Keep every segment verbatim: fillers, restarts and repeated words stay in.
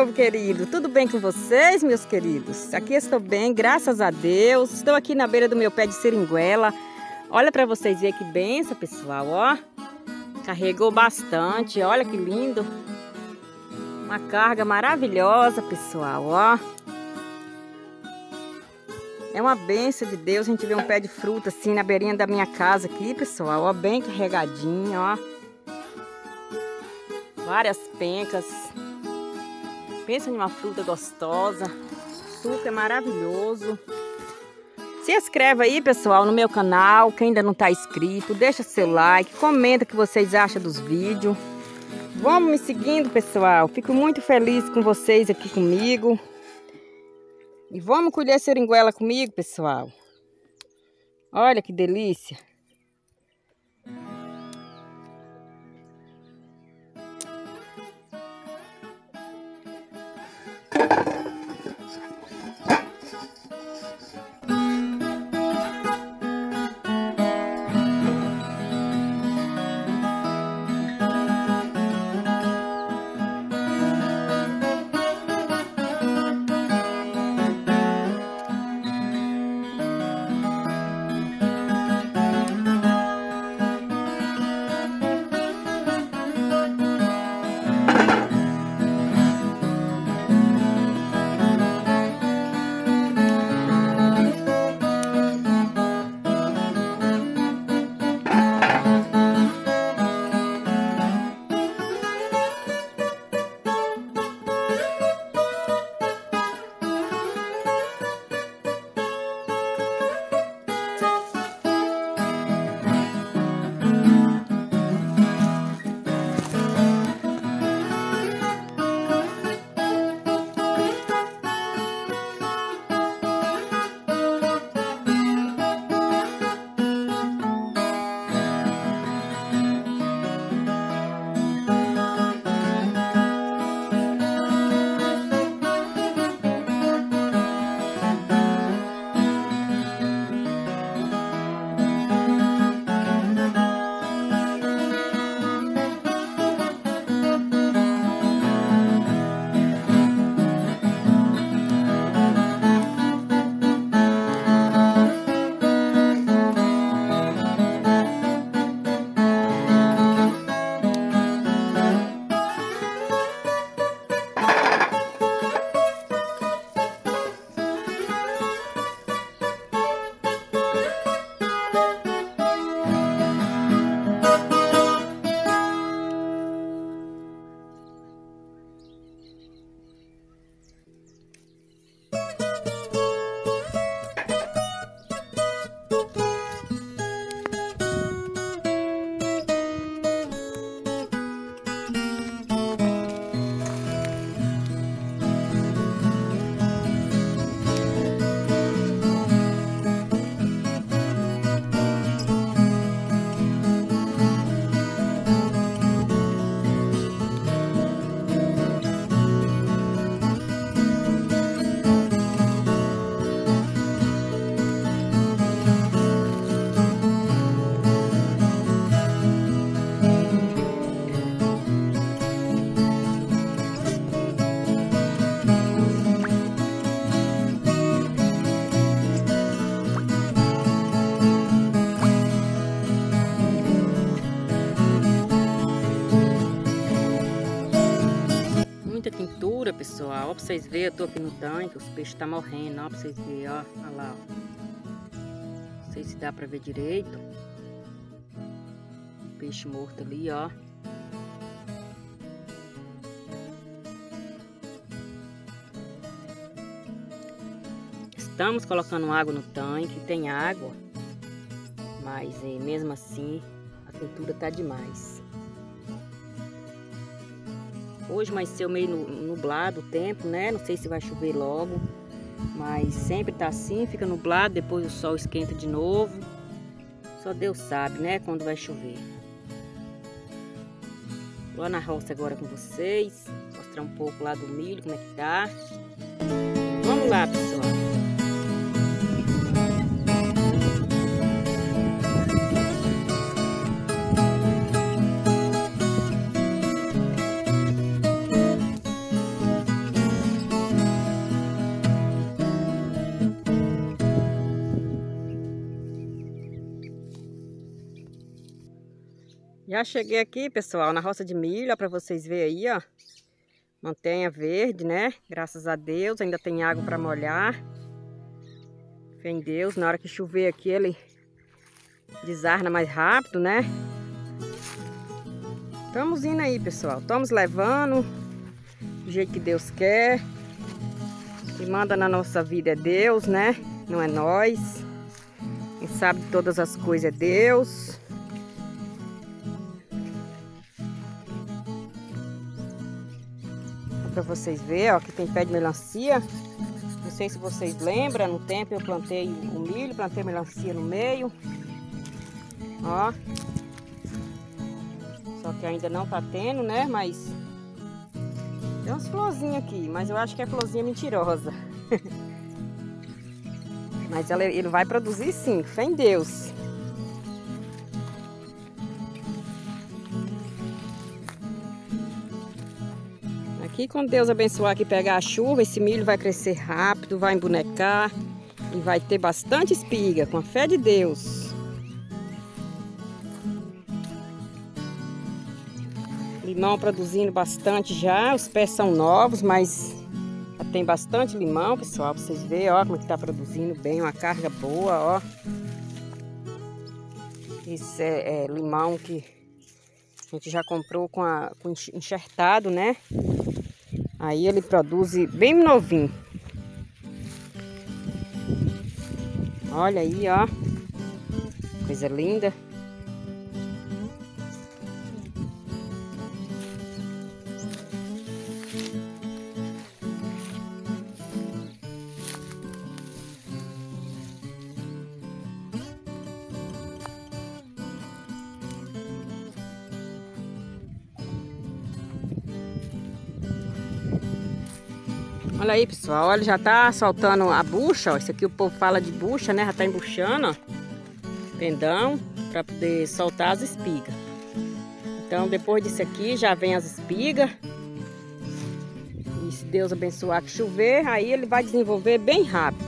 povo querido, tudo bem com vocês, meus queridos? Aqui estou bem, graças a Deus. Estou aqui na beira do meu pé de seringuela. Olha para vocês verem que benção, pessoal, ó. Carregou bastante, olha que lindo. Uma carga maravilhosa, pessoal, ó. É uma bênção de Deus a gente ver um pé de fruta assim na beirinha da minha casa aqui, pessoal, ó, bem carregadinho, ó. Várias pencas. Pensa em uma fruta gostosa. Super maravilhoso. Se inscreve aí, pessoal, no meu canal. Quem ainda não está inscrito, deixa seu like, comenta o que vocês acham dos vídeos. Vamos me seguindo, pessoal. Fico muito feliz com vocês aqui comigo. E vamos colher seringuela comigo, pessoal. Olha que delícia. Quentura, pessoal, ó, pra vocês verem, eu tô aqui no tanque, os peixes tá morrendo, ó, pra vocês verem, ó, olha lá, ó. Não sei se dá pra ver direito. Peixe morto ali, ó. Estamos colocando água no tanque, tem água, mas é, mesmo assim a quentura tá demais. Hoje amanheceu meio nublado o tempo, né? Não sei se vai chover logo, mas sempre tá assim, fica nublado, depois o sol esquenta de novo. Só Deus sabe, né? Quando vai chover. Vou lá na roça agora com vocês, mostrar um pouco lá do milho, como é que tá. Vamos lá, pessoal. Já cheguei aqui, pessoal, na roça de milho, para vocês verem aí, ó. Montanha verde, né? Graças a Deus, ainda tem água para molhar. Fé em Deus, na hora que chover aqui, ele desarna mais rápido, né? Estamos indo aí, pessoal. Estamos levando do jeito que Deus quer. Quem manda na nossa vida é Deus, né? Não é nós. Quem sabe de todas as coisas é Deus. Para vocês verem, ó, que tem pé de melancia. Não sei se vocês lembram, no tempo eu plantei o milho, plantei melancia no meio. Ó. Só que ainda não tá tendo, né? Mas tem umas florzinhas aqui, mas eu acho que é florzinha mentirosa. Mas ela, ele vai produzir sim, fé em Deus. Aqui, quando Deus abençoar aqui, pegar a chuva, esse milho vai crescer rápido, vai embonecar e vai ter bastante espiga, com a fé de Deus. Limão produzindo bastante já, os pés são novos, mas já tem bastante limão, pessoal, pra vocês verem, ó, como que tá produzindo bem, uma carga boa, ó. Esse é, é limão que a gente já comprou com, a, com enxertado, né? Aí ele produz bem novinho. Olha aí, ó. Coisa linda. Olha aí, pessoal, olha, já tá soltando a bucha, ó. Isso aqui o povo fala de bucha, né? Já tá embuchando, ó. Pendão, para poder soltar as espigas. Então, depois disso aqui, já vem as espigas. E se Deus abençoar que chover, aí ele vai desenvolver bem rápido.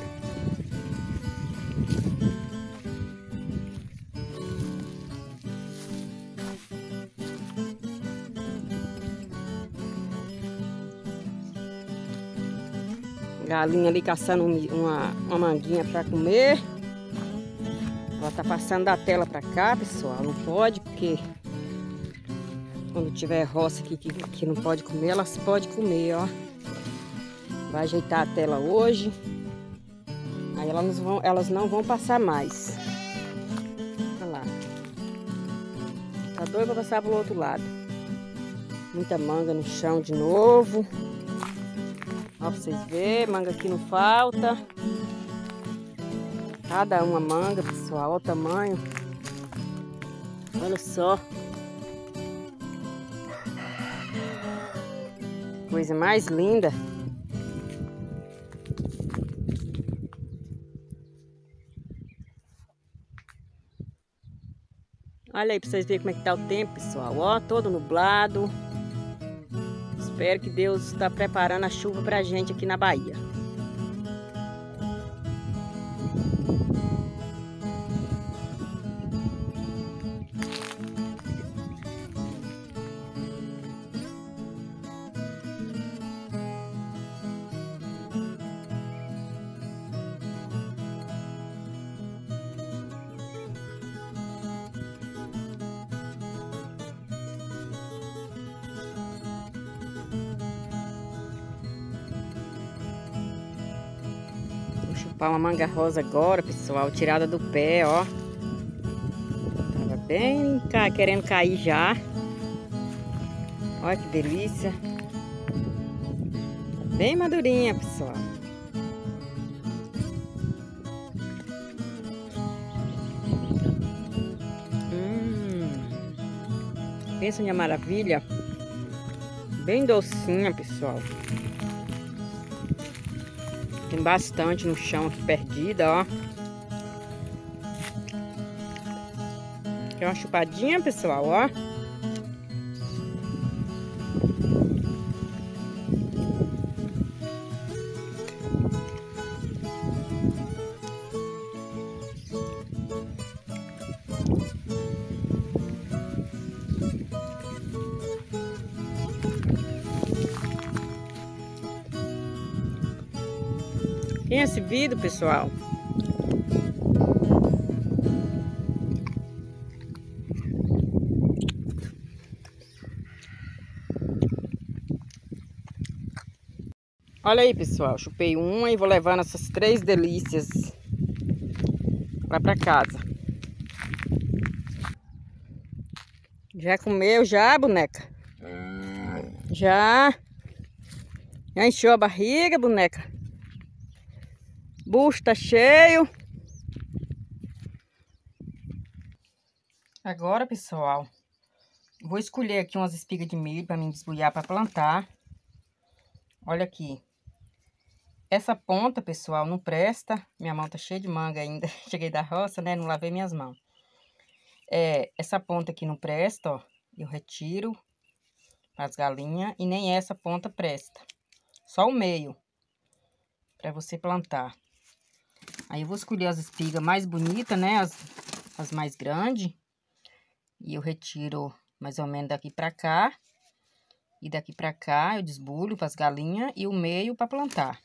Galinha ali caçando uma, uma manguinha para comer. Ela tá passando da tela para cá, pessoal. Não pode, porque quando tiver roça aqui que, que não pode comer, elas podem comer, ó. Vai ajeitar a tela hoje. Aí elas não vão, elas não vão passar mais. Olha lá. Tá doido para passar pro outro lado. Muita manga no chão de novo. Ó, pra vocês verem, manga aqui não falta. Cada uma manga, pessoal, olha o tamanho. Olha só. Coisa mais linda. Olha aí pra vocês verem como é que tá o tempo, pessoal. Ó, todo nublado. Espero que Deus está preparando a chuva pra gente aqui na Bahia. Chupar uma manga rosa agora, pessoal, tirada do pé, ó. Tava bem ca... querendo cair já. Olha que delícia. Bem madurinha, pessoal. Hum. Pensa em maravilha. Bem docinha, pessoal. Tem bastante no chão aqui perdida, ó. Quer uma chupadinha, pessoal, ó. esse vídeo, pessoal. Olha aí, pessoal, chupei uma e vou levando essas três delícias lá pra casa. Já comeu já, boneca? Já? Já encheu a barriga, boneca? Bucho tá cheio. Agora, pessoal, vou escolher aqui umas espigas de milho para mim desbulhar para plantar. Olha aqui. Essa ponta, pessoal, não presta. Minha mão tá cheia de manga ainda. Cheguei da roça, né? Não lavei minhas mãos. É, essa ponta aqui não presta, ó. Eu retiro para as galinhas. E nem essa ponta presta. Só o meio. Para você plantar. Aí eu vou escolher as espigas mais bonitas, né? As, as mais grandes. E eu retiro mais ou menos daqui para cá. E daqui para cá eu desbulho para as galinhas. E o meio para plantar.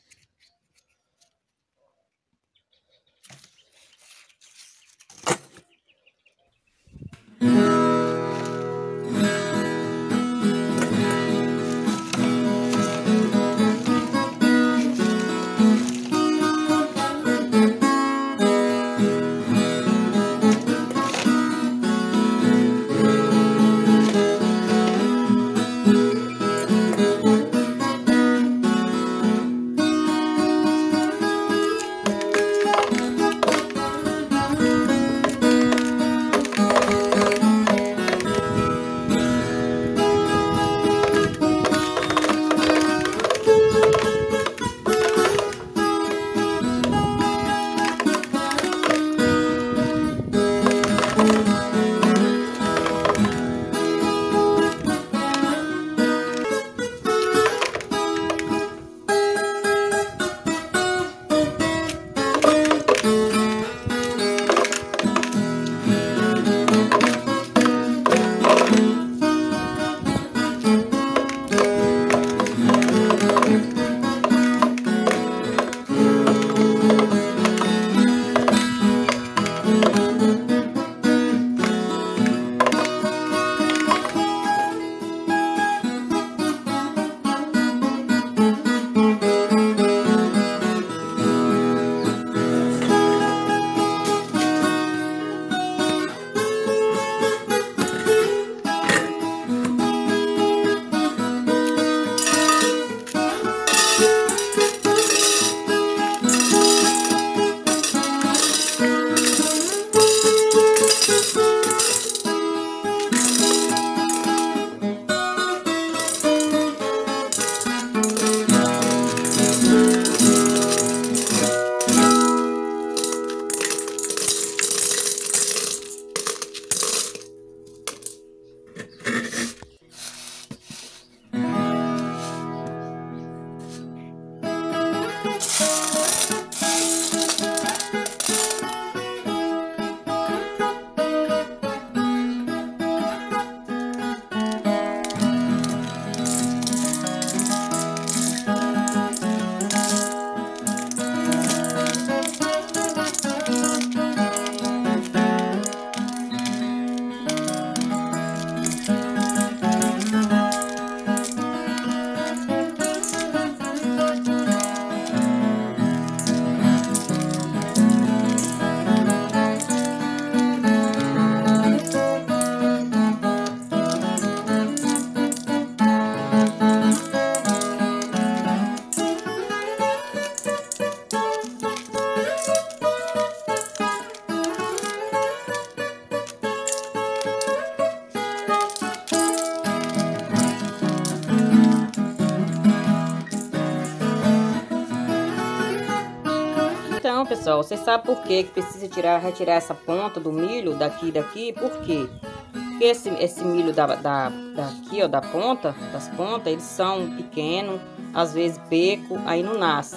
Então, pessoal, você sabe por que que precisa tirar, retirar essa ponta do milho daqui e daqui? Por quê? Porque esse, esse milho da, da, daqui, ó, da ponta, das pontas, eles são pequenos, às vezes peco, aí não nasce.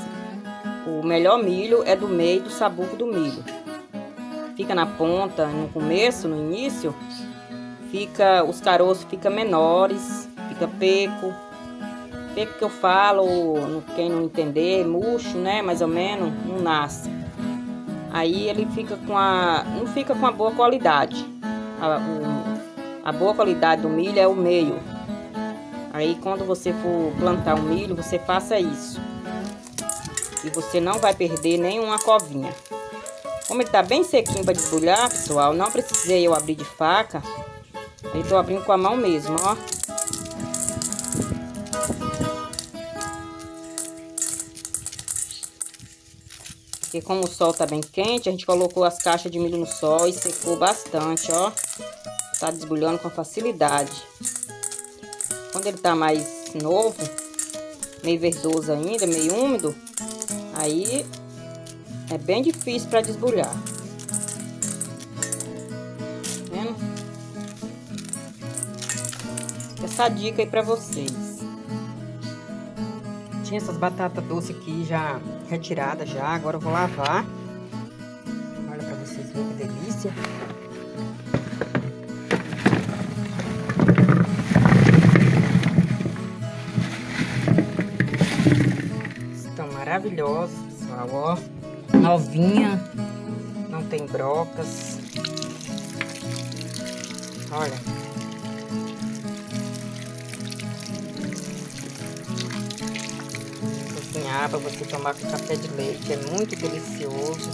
O melhor milho é do meio do sabugo do milho. Fica na ponta, no começo, no início, fica, os caroços ficam menores, fica peco. Peco que eu falo, quem não entender, murcho, né? Mais ou menos, não nasce. Aí ele fica com a... não fica com a boa qualidade. A, o, a boa qualidade do milho é o meio. Aí quando você for plantar um milho, você faça isso. E você não vai perder nenhuma covinha. Como ele tá bem sequinho para desbulhar, pessoal, não precisei eu abrir de faca. Eu tô abrindo com a mão mesmo, ó. Porque como o sol tá bem quente, a gente colocou as caixas de milho no sol e secou bastante, ó. Tá desbulhando com facilidade. Quando ele tá mais novo, meio verdoso ainda, meio úmido, aí é bem difícil para desbulhar. Tá vendo? Essa dica aí para vocês. Tinha essas batatas doces aqui já retiradas já, agora eu vou lavar. Olha para vocês verem que delícia. Estão maravilhosas, pessoal, ó. Novinha, não tem brocas. Olha. Cozinhar para você tomar com café de leite, é muito delicioso.